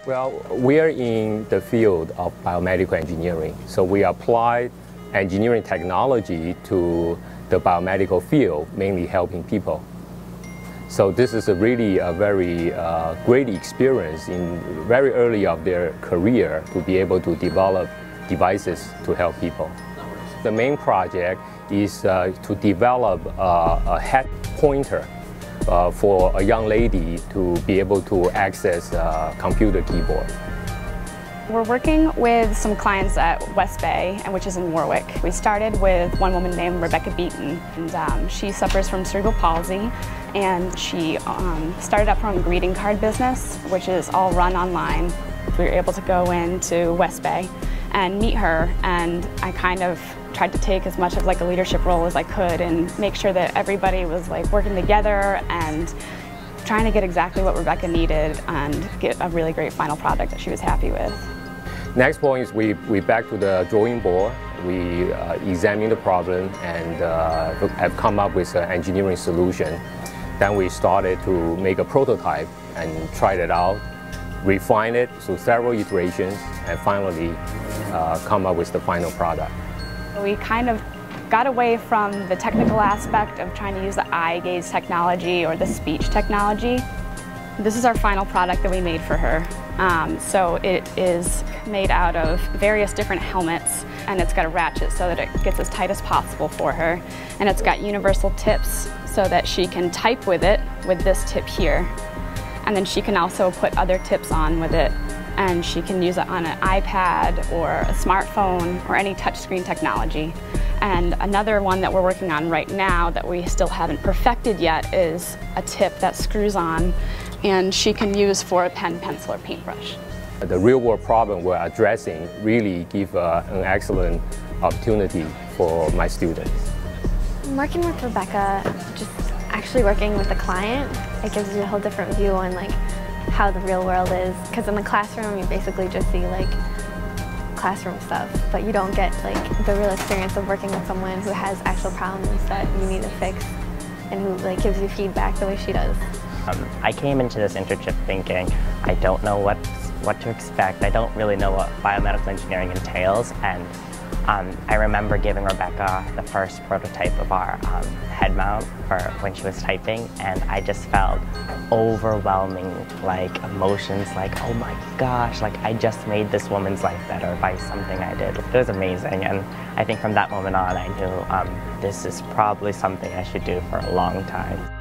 Well, we are in the field of biomedical engineering, so we apply engineering technology to the biomedical field, mainly helping people. So this is really a very great experience in very early of their career to be able to develop devices to help people. The main project is to develop a head pointer for a young lady to be able to access a computer keyboard. We're working with some clients at West Bay, which is in Warwick. We started with one woman named Rebecca Beaton, and she suffers from cerebral palsy, and she started up her own greeting card business, which is all run online. We were able to go into West Bay and meet her, and I kind of tried to take as much of like a leadership role as I could and make sure that everybody was like working together and trying to get exactly what Rebecca needed and get a really great final product that she was happy with. Next point is we back to the drawing board. We examine the problem and have come up with an engineering solution. Then we started to make a prototype and tried it out, refine it through several iterations, and finally come up with the final product. We kind of got away from the technical aspect of trying to use the eye gaze technology or the speech technology. This is our final product that we made for her. So it is made out of various different helmets, and it's got a ratchet so that it gets as tight as possible for her. And it's got universal tips so that she can type with it with this tip here. And then she can also put other tips on with it, and she can use it on an iPad or a smartphone or any touchscreen technology. And another one that we're working on right now that we still haven't perfected yet is a tip that screws on and she can use for a pen, pencil, or paintbrush. The real-world problem we're addressing really give an excellent opportunity for my students. Working with Rebecca, just actually working with the client, it gives you a whole different view on like how the real world is. Because in the classroom, you basically just see like classroom stuff, but you don't get like the real experience of working with someone who has actual problems that you need to fix and who like gives you feedback the way she does. I came into this internship thinking I don't know what to expect. I don't really know what biomedical engineering entails, and I remember giving Rebecca the first prototype of our head mount for when she was typing, and I just felt overwhelming like emotions like, oh my gosh, like I just made this woman's life better by something I did. It was amazing, and I think from that moment on I knew this is probably something I should do for a long time.